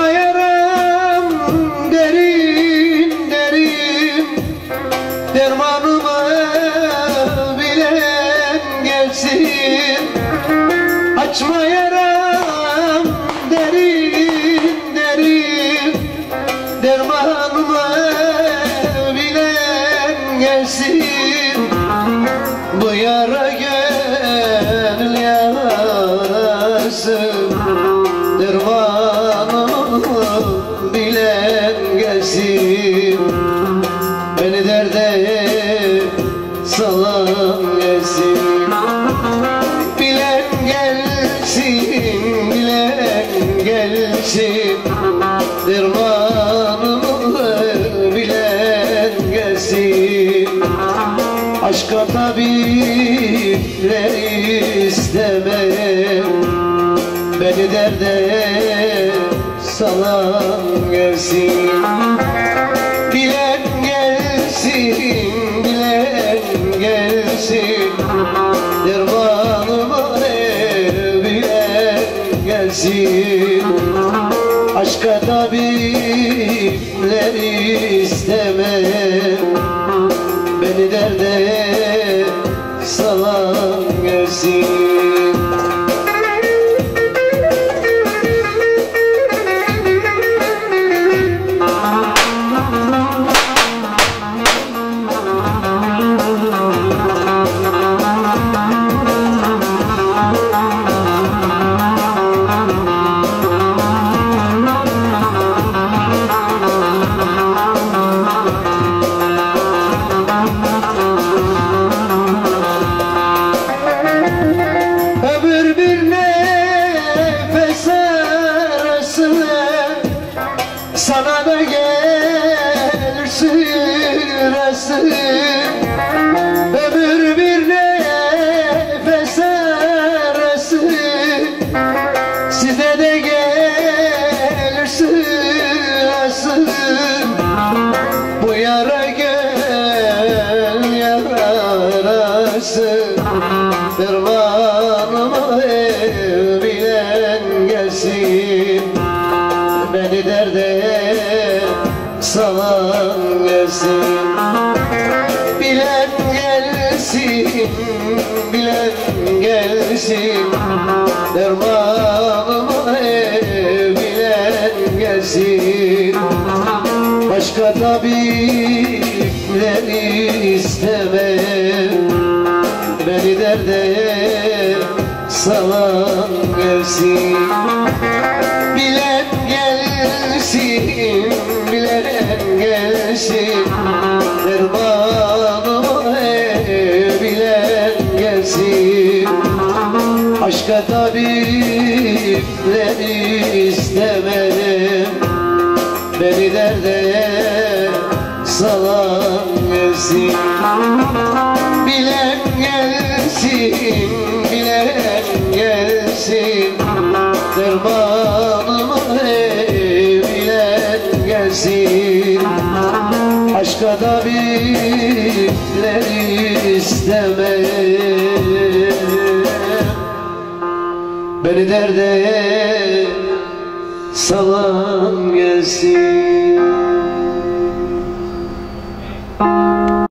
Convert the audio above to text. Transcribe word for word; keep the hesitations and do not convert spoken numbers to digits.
Açma yaram derin derin, dermanımı bilen gelsin. Açma yaram derin derin, dermanımı bilen gelsin. Bu yara gönül yarası, dermanımı bilen gelsin. Beni derde salan gelsin. Bilen gelsin, bilen gelsin, dermanımı bilen gelsin. Aşka tabipler istemem, beni derde salan gelsin. Bilen gelsin, bilen gelsin, dermanımı bilen gelsin. Aşka tabipler istemem, beni derde salan gelsin. Ömür bir nefes arası, sana da gelir sırası. Ömür bir nefes arası, size de gelir sırası. Bu yara gönül yarası, dermanımı bilen gelsin. Beni derde salan gelsin. Bilen gelsin, bilen gelsin, dermanımı bilen gelsin. Başka tabipler istemem, beni derde salan gelsin. Bilen gelsin, bilen gelsin, dermanımı bilen gelsin. Aşka tabipler istemem, beni derde salan gelsin. Bilen gelsin, bilen gelsin, dermanımı bilen gelsin. Aşka tabipler istemem, beni derde salan gelsin.